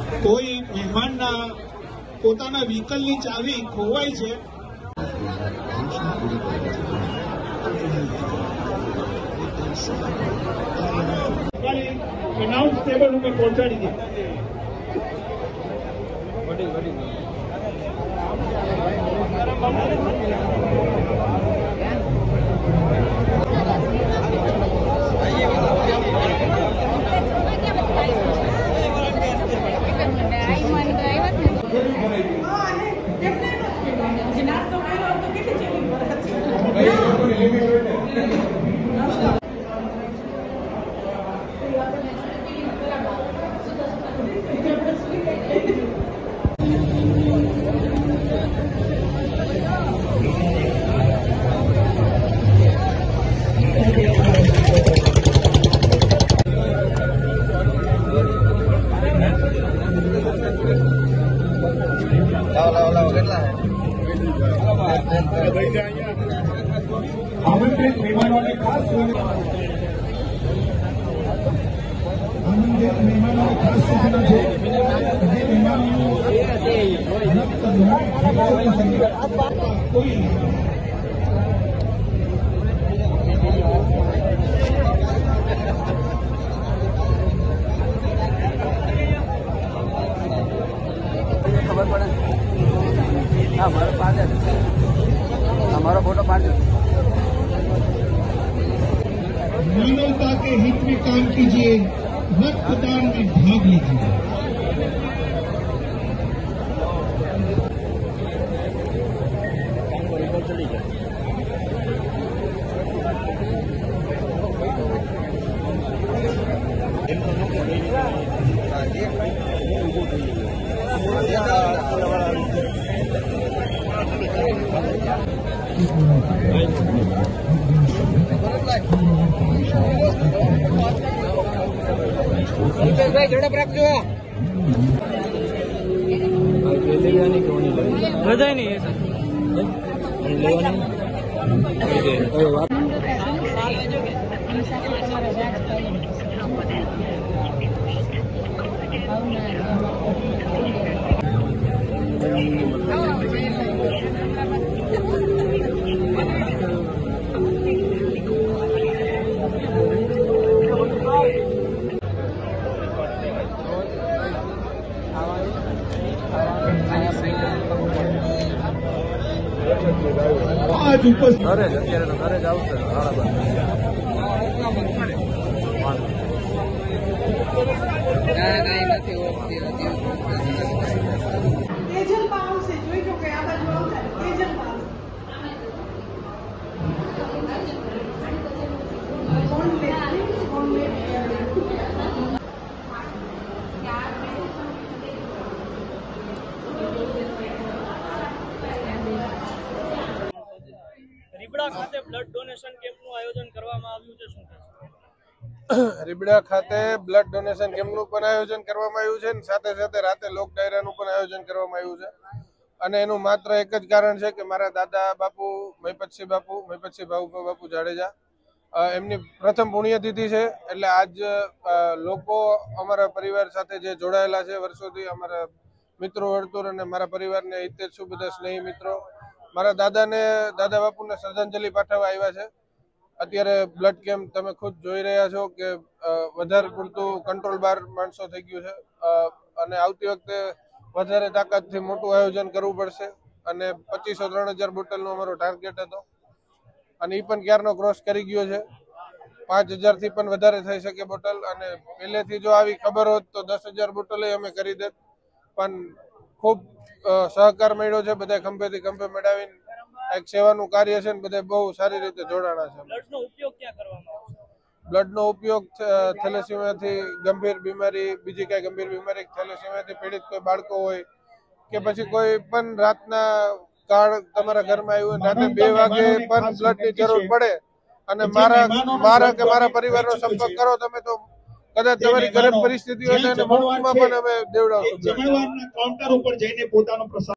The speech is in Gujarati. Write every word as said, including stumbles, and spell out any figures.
કોઈ મહેમાનના પોતાના વ્હીકલની ચાવી ખોવાઈ છે. એનાઉન્સ ટેબલ ઉપર પહોંચાડી દે. આમંત્રિત મહેમાનોને ખાસ આમંત્રિત મહેમાનોને ખાસ સૂચના છે. જે મહેમાનો કોઈ ખબર પડે. હા, મારો પાડે हमारा फोटो पाड़ दो. मानवता के हित में काम कीजिए, रक्तदान में भाग लीजिए. ભાઈ ઝડપ રાખજો. બધા નહીં आज उपस्थित ઘરે જ અત્યારે ઘરે જ આવશે. तेजल पाव से જોઈ જો કે આ બાજુ આવતા તેજલ પાવ કોણ લે કોણ લે રીબડા ખાતે બ્લડ ડોનેશન કેમ્પનું આયોજન કરવામાં આવ્યું છે. શું કહેશો? રીબડા ખાતે બ્લડ ડોનેશન કેમ્પનું પણ આયોજન કરવામાં આવ્યું છે અને સાથે સાથે રાતે લોક ડાયરાનું પણ આયોજન કરવામાં આવ્યું છે. અને એનું માત્ર એક જ કારણ છે કે મારા દાદા બાપુ મહિપતસિંહ બાપુ મહિપતસિંહ ભાઉભા બાપુ જાડેજા એમની પ્રથમ પુણ્યતિથિ છે. એટલે આજ લોકો અમારા પરિવાર સાથે જે જોડાયેલા છે વર્ષોથી, અમારા મિત્રો વર્તુળ અને મારા પરિવારને હિતેચ્છુ બધા સ્નેહી મિત્રો મારા દાદાને દાદા બાપુને શ્રદ્ધાંજલિ પાઠવવા આવ્યા છે. અત્યારે બ્લડ કેમ્પ તમે ખુદ જોઈ રહ્યા છો કે વધારે પૂરતું કંટ્રોલ બાર માણસો થઈ ગયું છે અને આવતી વખતે વધારે તાકાતથી મોટું આયોજન કરવું પડશે. અને પચીસો ત્રણ હજાર બોટલનો અમારો ટાર્ગેટ હતો અને એ પણ ક્યારનો ક્રોસ કરી ગયો છે. પાંચ હજારથી પણ વધારે થઈ શકે બોટલ. અને પહેલેથી જો આવી ખબર હોત તો દસ હજાર બોટલ અમે કરી દેત. પણ ખૂબ સહકાર મળ્યો છે. બધા ખંભેથી ખંભે મેળવીને એક સેવાનું કાર્ય છે ને બધા બહુ સારી રીતે જોડાણા છે. બ્લડનો ઉપયોગ ક્યાં કરવામાં આવશે? બ્લડનો ઉપયોગ થેલેસીમિયાથી ગંભીર બીમારી, બીજી કઈ ગંભીર બીમારી, થેલેસીમિયાથી પીડિત કોઈ બાળકો હોય કે પછી કોઈ પણ રાતના કાળ તમારા ઘરમાં આવ્યું રાતે બે વાગે પણ બ્લડની જરૂર પડે અને મારા મારા કે મારા પરિવારનો સંપર્ક કરો તમે તો કદાચ તમારી ગરીબ પરિસ્થિતિ હોય તો એને મુફ્તમાં પણ અમે દેવડાવશું. જમણવારના કાઉન્ટર ઉપર જઈને પોતાનો પ્રસાદ